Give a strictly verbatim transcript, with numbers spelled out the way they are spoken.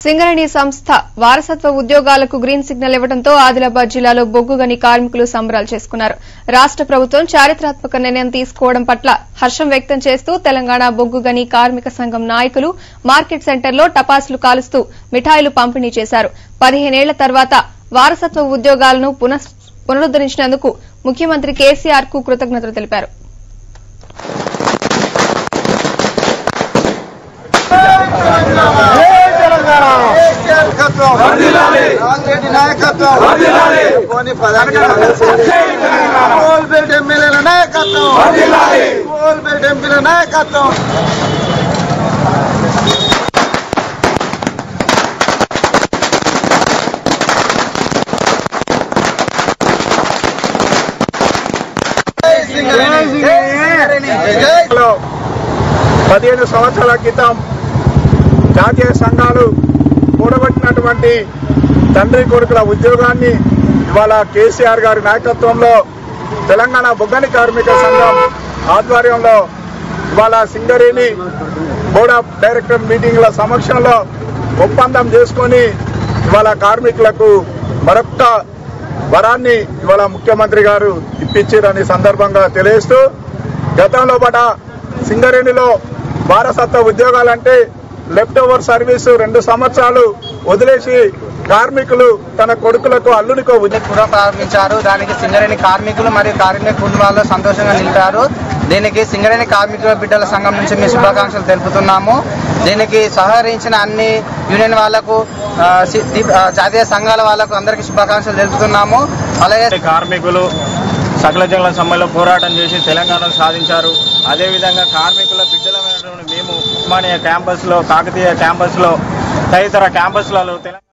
సింగరేణి సంస్థ వారసత్వ ఉద్యోగాలకు గ్రీన్ సిగ్నల్ ఇవ్వడంతో ఆదిలాబాద్ జిల్లాలో బొగ్గు గని కార్మికులు సంబరాలు చేసుకున్నారు. రాష్ట ప్రభుత్వం చారిత్రాత్మక నిర్ణయం తీసుకోవడం పట్ల హర్షం వ్యక్తం చేస్తూ తెలంగాణ బొగ్గు గని కార్మిక సంఘం నాయకులు మార్కెట్ సెంటర్లో టపాసులు కాలుస్తూ మిఠాయిలు పంపిణీ చేశారు. పదిహేనేళ్ల తర్వాత వారసత్వ ఉద్యోగాలను పునరుద్దరించినందుకు ముఖ్యమంత్రి కేసీఆర్ కు కృతజ్ఞతలు తెలిపారు. పదిహేను సంవత్సరాల క్రితం జాతీయ సంఘాలు కూడబెట్టినటువంటి తండ్రి కొడుకుల ఉద్యోగాన్ని ఇవాళ కేసీఆర్ గారి నాయకత్వంలో తెలంగాణ బొగ్గని కార్మిక సంఘం ఆధ్వర్యంలో ఇవాళ సింగరేణి బోర్డ్ ఆఫ్ డైరెక్టర్ మీటింగ్ల సమక్షంలో ఒప్పందం చేసుకొని ఇవాళ కార్మికులకు మరొక్క వరాన్ని ఇవాళ ముఖ్యమంత్రి గారు ఇప్పించారని సందర్భంగా తెలియజేస్తూ, గతంలో పట సింగరేణిలో వారసత్వ ఉద్యోగాలంటే లెఫ్ట్ ఓవర్ సర్వీసు రెండు సంవత్సరాలు వదిలేసి కార్మికులు తన కొడుకులకు అల్లునికో ఉద్యోగం ప్రారంభించారు. దానికి సింగరేణి కార్మికులు మరియు కార్మిక కుటుంబాలు సంతోషంగా నిలిపారు. దీనికి సింగరేణి కార్మికుల బిడ్డల సంఘం నుంచి మేము శుభాకాంక్షలు తెలుపుతున్నాము. దీనికి సహకరించిన అన్ని యూనియన్ వాళ్లకు, జాతీయ సంఘాల వాళ్లకు అందరికీ శుభాకాంక్షలు తెలుపుతున్నాము. అలాగే కార్మికులు సకల జనుల సమ్మెలో పోరాటం చేసి తెలంగాణ సాధించారు. అదేవిధంగా కార్మికుల బిడ్డలమైనటువంటి మేము ఉస్మానియా క్యాంపస్లో, కాకతీయ క్యాంపస్లో, తదితర క్యాంపస్లలో